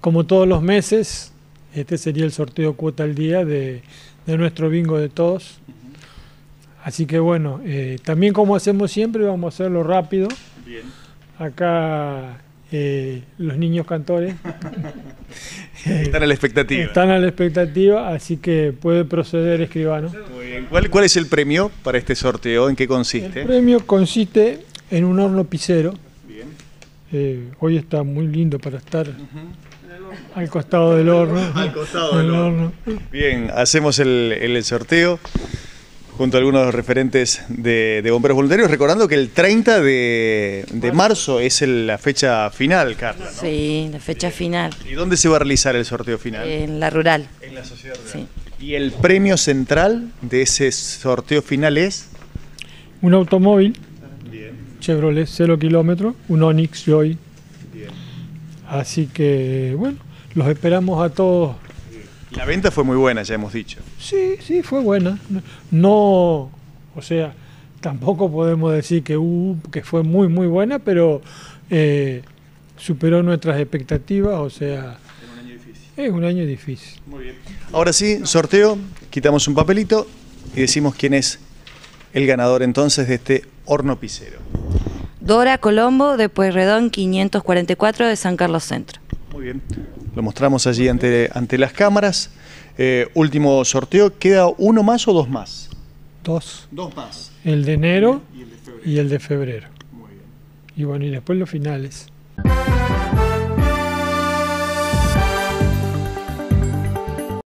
como todos los meses, este sería el sorteo cuota al día de nuestro bingo de todos. Así que bueno, también como hacemos siempre, vamos a hacerlo rápido. Bien. Acá los niños cantores Están a la expectativa. están a la expectativa, así que puede proceder, escribano. Muy bien. ¿Cuál es el premio para este sorteo? ¿En qué consiste? El premio consiste en un horno pisero. Bien. Hoy está muy lindo para estar al costado del horno. Al costado del horno. Bien, hacemos el sorteo junto a algunos referentes de bomberos voluntarios, recordando que el 30 de marzo es la fecha final, Carla, ¿no? Sí, la fecha final. ¿Y dónde se va a realizar el sorteo final? En la rural. En la sociedad rural. Sí. ¿Y el premio central de ese sorteo final es? Un automóvil Bien. Chevrolet 0 kilómetros, un Onix Joy. Bien. Así que bueno, los esperamos a todos. La venta fue muy buena, ya hemos dicho. Sí, sí, fue buena. No, o sea, tampoco podemos decir que fue muy, muy buena, pero superó nuestras expectativas, o sea, es un año difícil. Muy bien. Ahora sí, sorteo, quitamos un papelito y decimos quién es el ganador entonces de este horno pisero. Dora Colombo, de Pueyrredón 544, de San Carlos Centro. Muy bien. Lo mostramos allí ante las cámaras. Último sorteo. ¿Queda uno más o dos más? Dos. Dos más. El de enero Y el de febrero. y el de febrero. Muy bien. Y bueno, y después los finales.